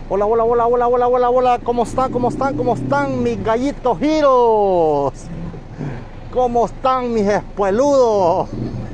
Hola, hola, hola, hola, hola, hola, hola. ¿Cómo están? ¿Cómo están? ¿Cómo están mis gallitos giros? ¿Cómo están mis espueludos?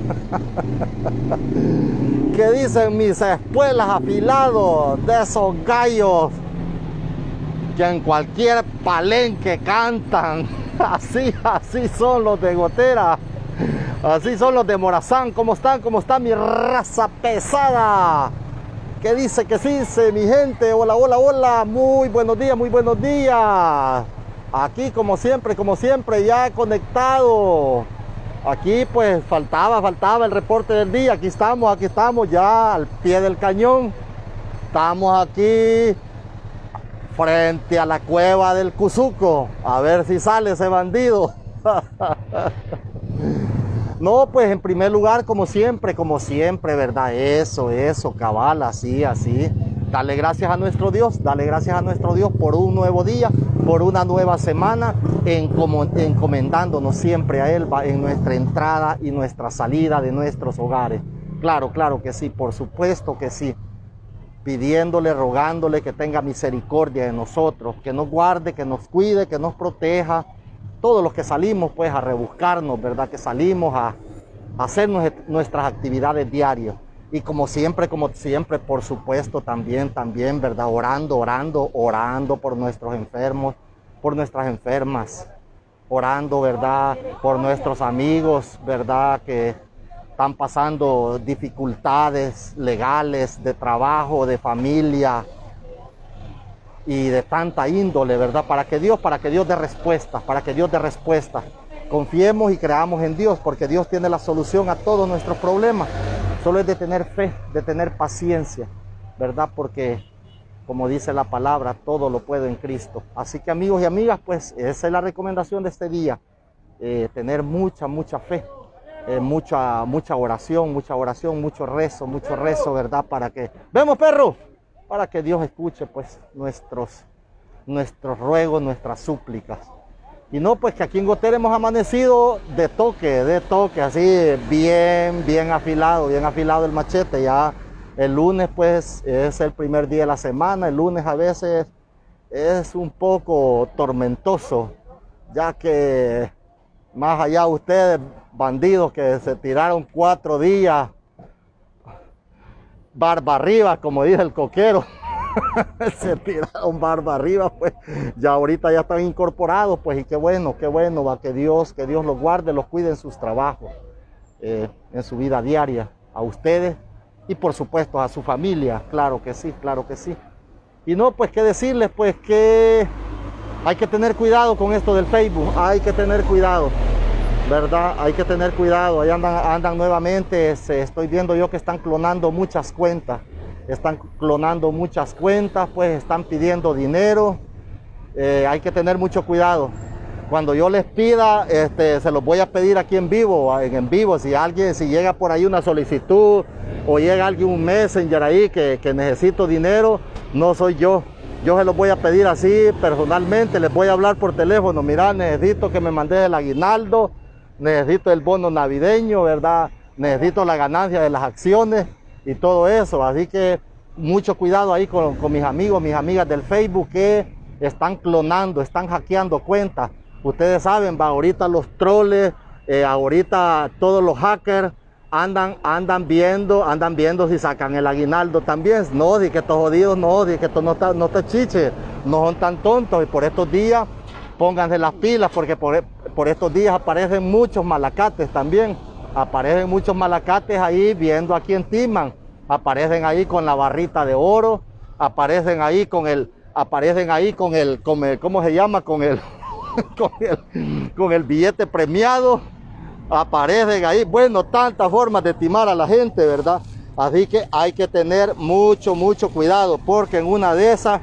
¿Qué dicen mis espuelas afilados de esos gallos que en cualquier palenque cantan? Así son los de Gotera. Así son los de Morazán. ¿Cómo están? ¿Cómo está mi raza pesada? ¿Qué dice? ¿Qué se dice, mi gente? Hola, hola, hola. Muy buenos días, muy buenos días. Aquí como siempre, ya conectado. Aquí pues faltaba el reporte del día. Aquí estamos ya al pie del cañón. Estamos aquí frente a la cueva del Cuzuco. A ver si sale ese bandido. No, pues en primer lugar, como siempre, ¿verdad? Eso, cabal, así. Dale gracias a nuestro Dios por un nuevo día, por una nueva semana, encomendándonos siempre a Él en nuestra entrada y nuestra salida de nuestros hogares. Claro que sí, por supuesto que sí. Pidiéndole, rogándole que tenga misericordia de nosotros, que nos guarde, que nos cuide, que nos proteja. Todos los que salimos pues a rebuscarnos, ¿verdad? Que salimos a hacer nuestras actividades diarias. Y como siempre, por supuesto, también, ¿verdad? Orando por nuestros enfermos, por nuestras enfermas. Orando, ¿verdad? Por nuestros amigos, ¿verdad? Que están pasando dificultades legales, de trabajo, de familia y de tanta índole, ¿verdad? Para que Dios dé respuestas, Confiemos y creamos en Dios, porque Dios tiene la solución a todos nuestros problemas. Solo es de tener fe, de tener paciencia, ¿verdad? Porque, como dice la palabra, todo lo puedo en Cristo. Así que, amigos y amigas, pues esa es la recomendación de este día. Tener mucha fe, mucha oración, mucho rezo, ¿verdad? ¡Vemos, perro! Para que Dios escuche pues nuestros ruegos, nuestras súplicas. Y no, pues que aquí en Gotera hemos amanecido de toque, así bien afilado el machete. Ya el lunes pues es el primer día de la semana. El lunes a veces es un poco tormentoso, ya que más allá ustedes, bandidos que se tiraron 4 días barba arriba, como dice el coquero, se tiraron barba arriba, pues ya ahorita ya están incorporados, pues, y qué bueno, va, que Dios los guarde, los cuide en sus trabajos, en su vida diaria, a ustedes y por supuesto a su familia, claro que sí. Y no, pues qué decirles, pues que hay que tener cuidado con esto del Facebook, hay que tener cuidado, ¿verdad? Hay que tener cuidado. Ahí andan nuevamente, estoy viendo yo que están clonando muchas cuentas, pues están pidiendo dinero. Hay que tener mucho cuidado. Cuando yo les pida, se los voy a pedir aquí en vivo, si llega por ahí una solicitud o llega alguien un messenger ahí que necesito dinero, no soy yo se los voy a pedir así personalmente, les voy a hablar por teléfono. Mira, necesito que me mandes el aguinaldo, necesito el bono navideño, ¿verdad? Necesito la ganancia de las acciones y todo eso. Así que mucho cuidado ahí con mis amigos, mis amigas del Facebook que están clonando, están hackeando cuentas. Ustedes saben, va, ahorita los troles, ahorita todos los hackers andan viendo si sacan el aguinaldo también. No, di que estos jodidos, no, di que esto no está chiche, no son tan tontos. Y por estos días pónganse las pilas, porque por estos días aparecen muchos malacates también. Aparecen muchos malacates ahí viendo a quién timan. Aparecen ahí con la barrita de oro. Aparecen ahí con el ¿cómo se llama? Con el billete premiado. Aparecen ahí, bueno, tantas formas de timar a la gente, ¿verdad? Así que hay que tener mucho cuidado, porque en una de esas,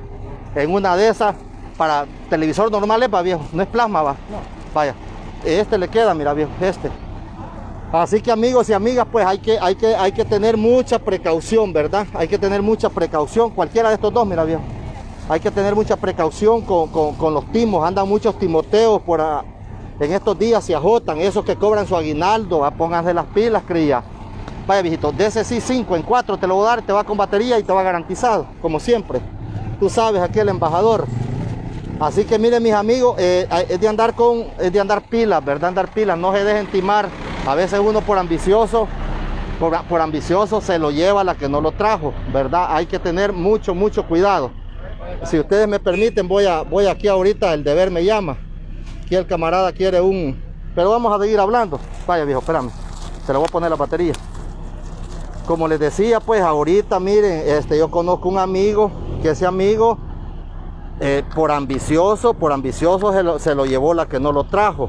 para televisor normal va, viejo, no es plasma, va, no, vaya, le queda, mira, viejo, Así que, amigos y amigas, pues hay que tener mucha precaución, ¿verdad? Hay que tener mucha precaución, cualquiera de estos dos, mira, viejo. Hay que tener mucha precaución con los timos, andan muchos timoteos en estos días, se ajotan, esos que cobran su aguinaldo, pónganse las pilas, cría. Vaya, viejito, de ese sí 5 en 4 te lo voy a dar, te va con batería y te va garantizado, como siempre. tú sabes, aquí el embajador. Así que miren mis amigos, es de andar pilas, ¿verdad? Andar pilas, no se dejen timar. A veces uno por ambicioso se lo lleva a la que no lo trajo, ¿verdad? Hay que tener mucho cuidado. Si ustedes me permiten, voy aquí ahorita, el deber me llama. Aquí el camarada quiere pero vamos a seguir hablando. Vaya viejo, espérame, te le voy a poner la batería. Como les decía, pues ahorita miren, yo conozco un amigo, que ese amigo por ambicioso se lo llevó la que no lo trajo.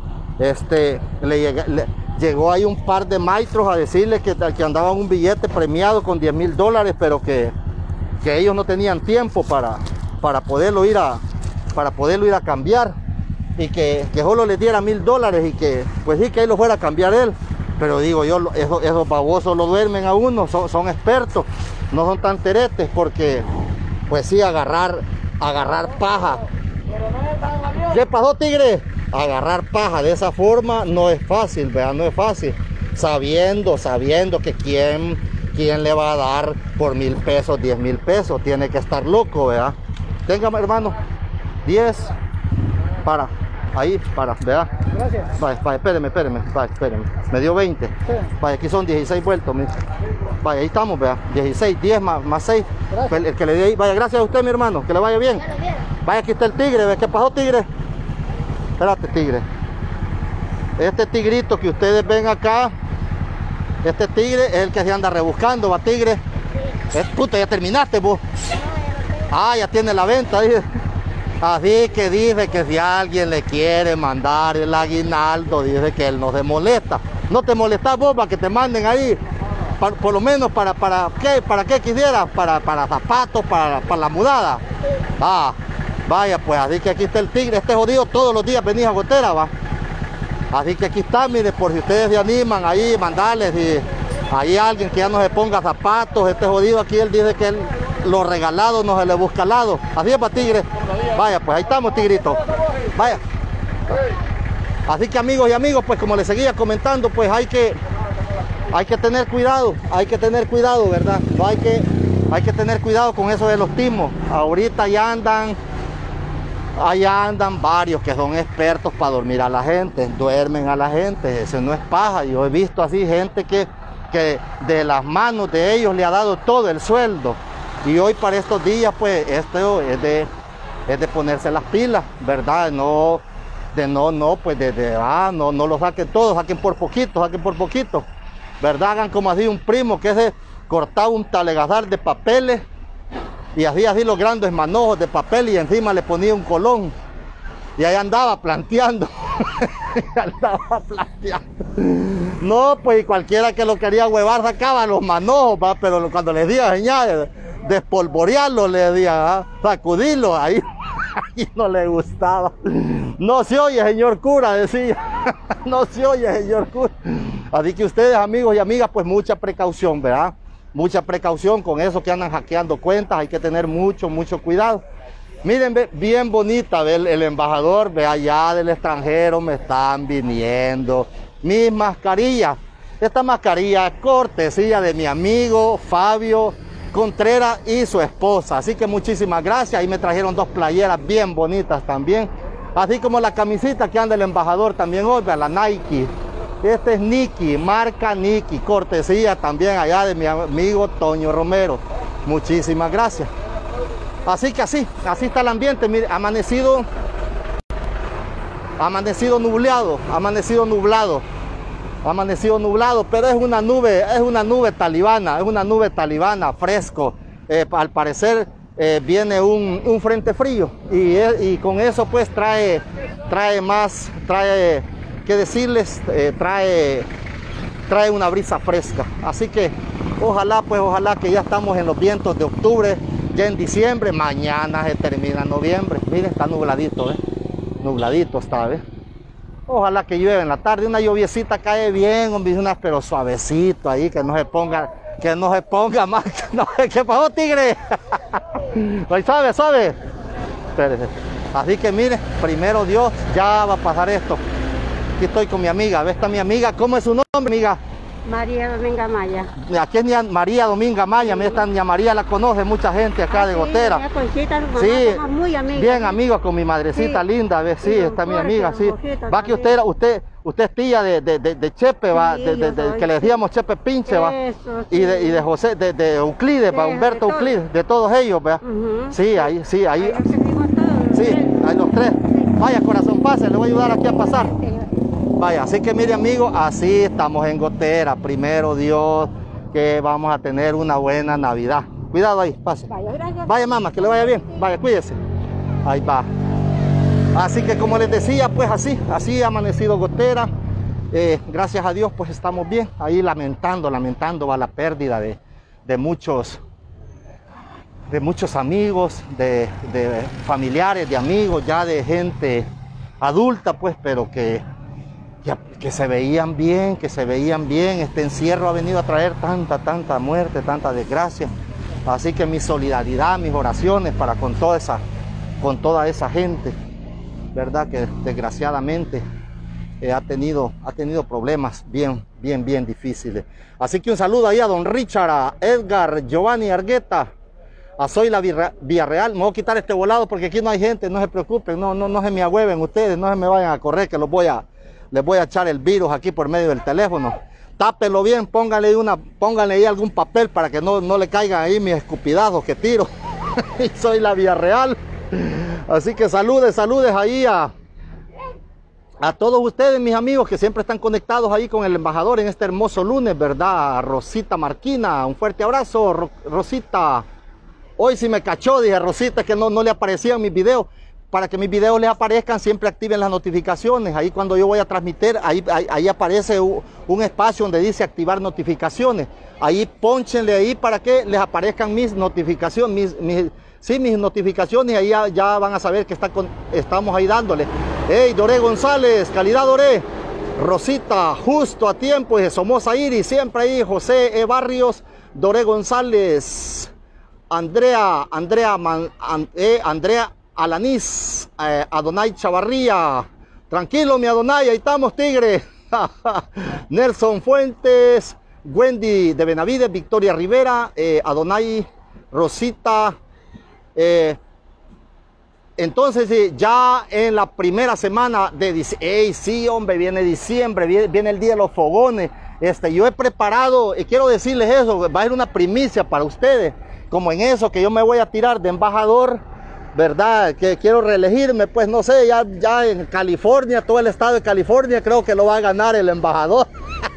Llegó ahí un par de maestros a decirle que andaban un billete premiado con $10,000, pero que ellos no tenían tiempo para poderlo ir a cambiar, y que solo les diera $1,000, y que pues sí, que ahí lo fuera a cambiar él. Pero digo yo, esos babosos lo duermen a uno, son expertos, no son tan teretes, porque pues sí, agarrar paja. ¿Qué pasó, tigre? Agarrar paja de esa forma no es fácil, ¿verdad? No es fácil, sabiendo que quién le va a dar por 1,000 pesos, 10,000 pesos, tiene que estar loco, ¿verdad? Tenga, hermano, 10 para ahí, ¿verdad? Gracias. Vaya, espéreme, me dio 20. Sí. Vaya, aquí son 16 vueltos, mira. Vaya, ahí estamos, ¿verdad? 16, 10 más 6. Gracias. El que le dé ahí. Vaya, gracias a usted, mi hermano, que le vaya bien. Vaya, aquí está el tigre, ¿ve? ¿Qué pasó, tigre? Espérate, tigre. Este tigrito que ustedes ven acá, este tigre es el que se anda rebuscando, ¿va, tigre? Sí. Puta, ya terminaste vos. Ah, ya tiene la venta, dije. Así que dice que si alguien le quiere mandar el aguinaldo, dice que él no se molesta. ¿No te molestas vos para que te manden ahí? Por lo menos para qué quisieras, para zapatos, para la mudada. Ah, vaya, pues así que aquí está el tigre, este jodido todos los días venís a Gotera, va. Así que aquí está, mire, por si ustedes se animan ahí, mandarles, si hay alguien que ya no se ponga zapatos, este jodido aquí, él dice que lo regalado no se le busca al lado. Así es, para tigre. Vaya, pues ahí estamos, tigrito. Vaya. Así que amigos y amigos, pues como les seguía comentando, pues hay que tener cuidado, ¿verdad? No hay que tener cuidado con eso de los timos. Ahorita ya andan varios que son expertos para dormir a la gente, duermen a la gente, eso no es paja. Yo he visto así gente que de las manos de ellos le ha dado todo el sueldo. Y hoy para estos días, pues esto es de ponerse las pilas, ¿verdad? No lo saquen todo, saquen por poquito, ¿verdad? Hagan como así un primo que se cortaba un talegazar de papeles y hacía así los grandes manojos de papel y encima le ponía un colón y ahí andaba planteando. No, pues cualquiera que lo quería huevar sacaba los manojos, ¿va? Pero cuando les decía, señal, despolvorearlo, le decía, sacudirlo, ahí no le gustaba. No se oye, señor cura, decía. No se oye, señor cura. Así que ustedes, amigos y amigas, pues mucha precaución, ¿verdad? Mucha precaución con eso que andan hackeando cuentas, hay que tener mucho cuidado. Miren, bien bonita, ve, el embajador, ve, allá del extranjero me están viniendo mis mascarillas. Esta mascarilla es cortesía de mi amigo Fabio Contreras y su esposa, así que muchísimas gracias. Ahí me trajeron 2 playeras bien bonitas también, así como la camisita que anda el embajador también hoy, la Nike. Este es Nike, marca Nike, cortesía también allá de mi amigo Toño Romero. Muchísimas gracias. Así que así está el ambiente. Mire, amanecido nublado, pero es una nube talibana, fresco. Al parecer viene un frente frío y con eso pues trae que decirles, trae una brisa fresca. Así que ojalá que ya estamos en los vientos de octubre, ya en diciembre, mañana se termina noviembre. Miren, está nubladito, nubladito está, Ojalá que llueva en la tarde, una lluviecita cae bien, hombre, pero suavecito ahí, que no se ponga más. No, ¿qué pasó, tigre? Suave. Espérese. Así que mire, primero Dios, ya va a pasar esto. Aquí estoy con mi amiga, ¿ves? Está mi amiga, ¿cómo es su nombre, amiga? María Dominga Maya. Aquí es María Dominga Maya, sí. Esta María la conoce mucha gente acá de Gotera. Doña Conchita, mamá, sí, somos muy amigas. Bien amigos con mi madrecita, sí. Linda, ¿ves? Sí, está mi amiga, sí. Va que usted es tía de Chepe, va, sí, que le decíamos Chepe Pinche, va. Eso, sí. Y de José, de Euclides, va, Humberto Euclides, de todos ellos, ¿va? Sí, ahí. Sí, ahí los tres. Sí. Vaya, corazón, pase, le voy a ayudar aquí a pasar. Sí. Vaya, así que mire amigos, así estamos en Gotera. Primero Dios, que vamos a tener una buena Navidad. Cuidado ahí, pase. Vaya, gracias. Vaya mamá, que le vaya bien. Vaya, cuídese. Ahí va. Así que como les decía, pues así ha amanecido Gotera. Gracias a Dios, pues estamos bien. Ahí lamentando va la pérdida de muchos amigos, de familiares, de amigos, ya de gente adulta, pues, pero que se veían bien, Este encierro ha venido a traer tanta muerte, tanta desgracia. Así que mi solidaridad, mis oraciones para con toda esa gente, ¿verdad? Que desgraciadamente ha tenido problemas bien difíciles. Así que un saludo ahí a don Richard, a Edgar, Giovanni Argueta, a Zoila Villarreal. Me voy a quitar este volado porque aquí no hay gente, no se preocupen, no se me agüeven ustedes, no se me vayan a correr, que les voy a echar el virus aquí por medio del teléfono. Tápelo bien, pónganle ahí algún papel para que no le caigan ahí mis escupidazos que tiro. Y soy la Villarreal. Así que saludes ahí a todos ustedes, mis amigos, que siempre están conectados ahí con el embajador en este hermoso lunes, ¿verdad? A Rosita Marquina, un fuerte abrazo, Rosita. Hoy sí me cachó, dije Rosita, que no le aparecían mis videos. Para que mis videos les aparezcan, siempre activen las notificaciones. Ahí cuando yo voy a transmitir, ahí aparece un espacio donde dice activar notificaciones. Ahí pónchenle ahí para que les aparezcan mis notificaciones, mis notificaciones. Ahí ya van a saber que estamos ahí dándole. Hey, Doré González, calidad Doré. Rosita, justo a tiempo. Somoza Iris, siempre ahí. José Barrios, Doré González, Andrea Alanis, Adonai Chavarría. Tranquilo, mi Adonai, ahí estamos, tigre. Nelson Fuentes, Wendy de Benavides, Victoria Rivera, Adonai, Rosita. Entonces, ya en la primera semana de diciembre, sí, hombre, viene diciembre, viene el día de los fogones. Yo he preparado, y quiero decirles eso, va a ser una primicia para ustedes, como en eso que yo me voy a tirar de embajador, ¿verdad? Que quiero reelegirme, pues no sé, ya en California, todo el estado de California, creo que lo va a ganar el embajador.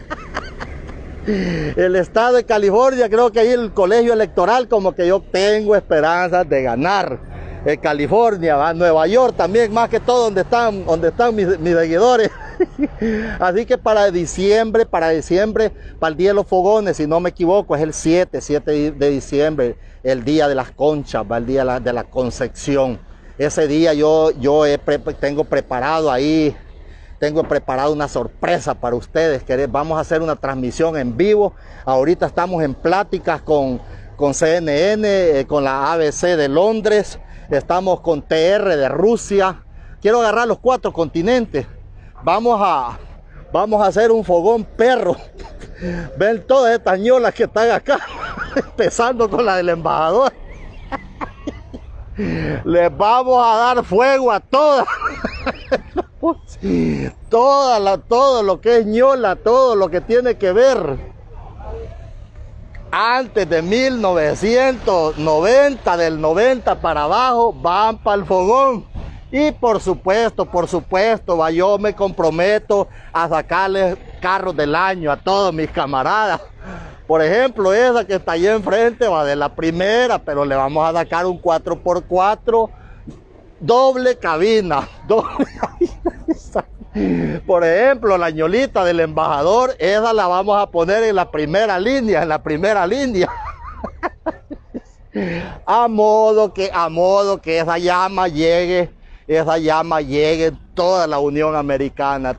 El estado de California, creo que ahí el colegio electoral, como que yo tengo esperanzas de ganar. California, ¿va? Nueva York también, más que todo donde están mis seguidores. Así que para diciembre, para el día de los fogones, si no me equivoco, es el 7 de diciembre, el día de las conchas, va, el día de la Concepción. Ese día yo tengo preparado una sorpresa para ustedes, que vamos a hacer una transmisión en vivo. Ahorita estamos en pláticas con CNN, con la ABC de Londres, estamos con TR de Rusia. Quiero agarrar los 4 continentes. Vamos a hacer un fogón perro. Ven todas estas ñolas que están acá, empezando con la del embajador. Les vamos a dar fuego a todas. Todo lo que es ñola, todo lo que tiene que ver antes de 1990, del 90 para abajo, van para el fogón. Y por supuesto, yo me comprometo a sacarles carros del año a todos mis camaradas. Por ejemplo, esa que está ahí enfrente va de la primera, pero le vamos a sacar un 4x4 doble cabina. Por ejemplo, la ñolita del embajador, esa la vamos a poner en la primera línea, a modo que esa llama llegue toda la Unión Americana,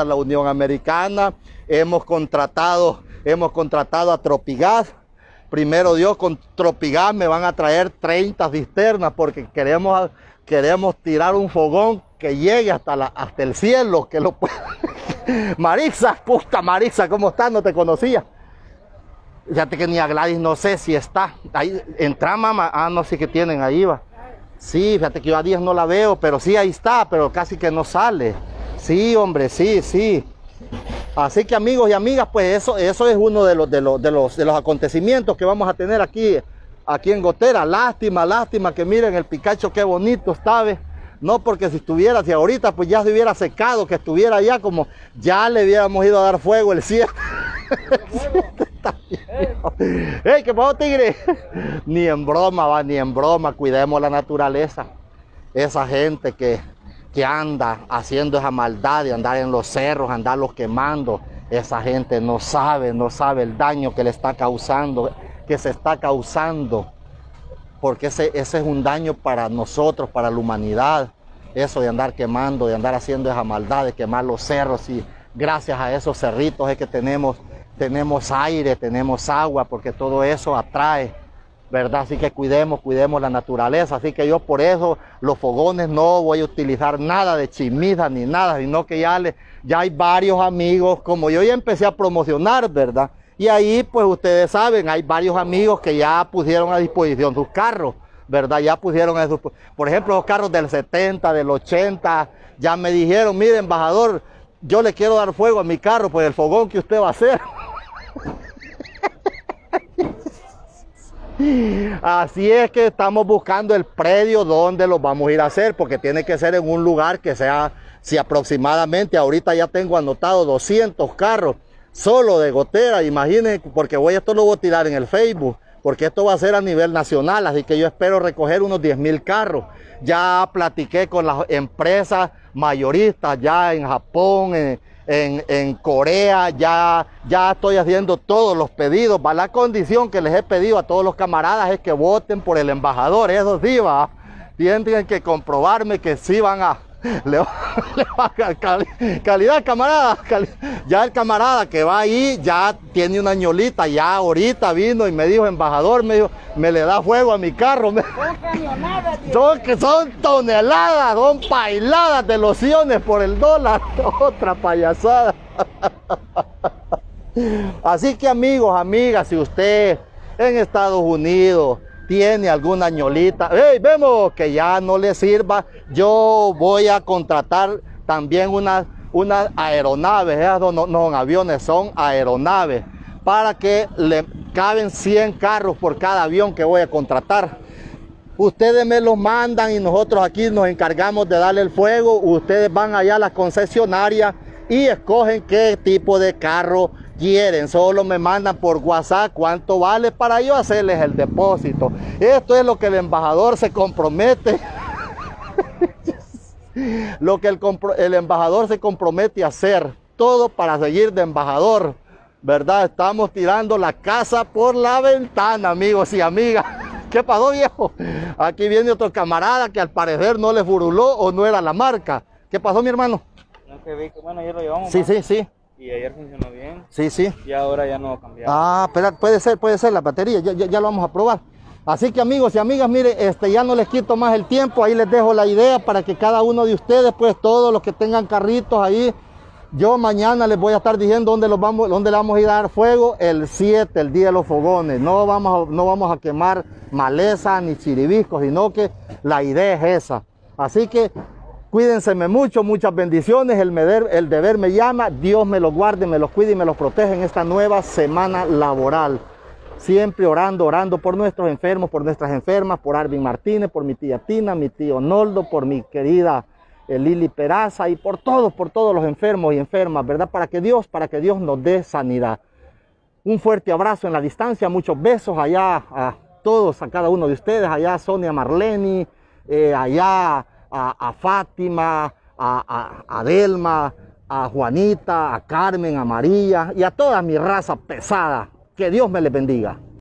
Hemos contratado a Tropigas. Primero Dios, con Tropigas me van a traer 30 cisternas, porque queremos tirar un fogón que llegue hasta el cielo, que lo Marixa, puta Marixa, ¿cómo estás? No te conocía. Fíjate que ni a Gladys no sé si está. Ahí, entra mamá. Ah, no sé qué tienen ahí, va. Sí, fíjate que yo a 10 no la veo, pero sí ahí está, pero casi que no sale. Sí, hombre, sí, sí. Así que amigos y amigas, pues eso es uno de los acontecimientos que vamos a tener aquí en Gotera. Lástima que miren el picacho qué bonito está, ¿ves? No, porque si ahorita pues ya se hubiera secado, que estuviera allá como ya le hubiéramos ido a dar fuego el cielo. ¡Ey, qué pasó, tigre! Ni en broma, va, ni en broma. Cuidemos la naturaleza. Esa gente que anda haciendo esa maldad de andar en los cerros, andarlos quemando, esa gente no sabe el daño que le está causando, que se está causando, porque ese es un daño para nosotros, para la humanidad, eso de andar quemando, de andar haciendo esa maldad, de quemar los cerros, y gracias a esos cerritos es que tenemos aire, tenemos agua, porque todo eso atrae, ¿verdad? Así que cuidemos la naturaleza. Así que yo por eso los fogones no voy a utilizar nada de chimizas ni nada, sino que ya hay varios amigos, como yo ya empecé a promocionar, ¿verdad? Y ahí pues ustedes saben, hay varios amigos que ya pusieron a disposición sus carros, ¿verdad? Ya pusieron por ejemplo, los carros del 70, del 80, ya me dijeron, mire embajador, yo le quiero dar fuego a mi carro por el fogón que usted va a hacer. Así es que estamos buscando el predio donde los vamos a ir a hacer, porque tiene que ser en un lugar que sea, si aproximadamente, ahorita ya tengo anotado 200 carros, solo de Gotera, imaginen, porque esto lo voy a tirar en el Facebook, porque esto va a ser a nivel nacional, así que yo espero recoger unos 10,000 carros. Ya platiqué con las empresas mayoristas, ya en Japón, en Corea, ya estoy haciendo todos los pedidos. Va, la condición que les he pedido a todos los camaradas es que voten por el embajador, eso sí va. Tienen que comprobarme que sí van a... calidad, camarada. Ya el camarada que va ahí ya tiene una ñolita, ya ahorita vino y me dijo, embajador, me le da fuego a mi carro. Son toneladas, son pailadas de lociones por el dólar. Otra payasada. Así que amigos, amigas, si usted en Estados Unidos tiene alguna ñolita, hey, vemos que ya no le sirva, yo voy a contratar también unas aeronaves, no son aviones, son aeronaves, para que le caben 100 carros por cada avión que voy a contratar. Ustedes me los mandan y nosotros aquí nos encargamos de darle el fuego. Ustedes van allá a las concesionarias y escogen qué tipo de carro quieren. Solo me mandan por WhatsApp cuánto vale para yo hacerles el depósito. Esto es lo que el embajador se compromete. Lo que el embajador se compromete a hacer. Todo para seguir de embajador, ¿verdad? Estamos tirando la casa por la ventana, amigos y amigas. ¿Qué pasó, viejo? Aquí viene otro camarada que al parecer no le furuló o no era la marca. ¿Qué pasó, mi hermano? No, que vi que bueno, ayer lo llevamos. Sí, sí, sí. Y ayer funcionó bien. Sí, sí. Y ahora ya no cambiamos. Ah, espera, puede ser la batería, ya lo vamos a probar. Así que amigos y amigas, mire, ya no les quito más el tiempo, ahí les dejo la idea para que cada uno de ustedes, pues todos los que tengan carritos ahí, yo mañana les voy a estar diciendo dónde le vamos a ir a dar fuego el 7, el día de los fogones. No vamos a quemar maleza ni chiribiscos, sino que la idea es esa. Así que cuídense mucho, muchas bendiciones, el deber me llama, Dios me los guarde, me los cuide y me los protege en esta nueva semana laboral. Siempre orando por nuestros enfermos, por nuestras enfermas, por Arvin Martínez, por mi tía Tina, mi tío Noldo, por mi querida Lili Peraza y por todos los enfermos y enfermas, ¿verdad? Para que Dios nos dé sanidad. Un fuerte abrazo en la distancia, muchos besos allá a todos, a cada uno de ustedes, allá a Sonia Marleni, allá a Fátima, a Adelma, a Juanita, a Carmen, a María y a toda mi raza pesada. Que Dios me les bendiga.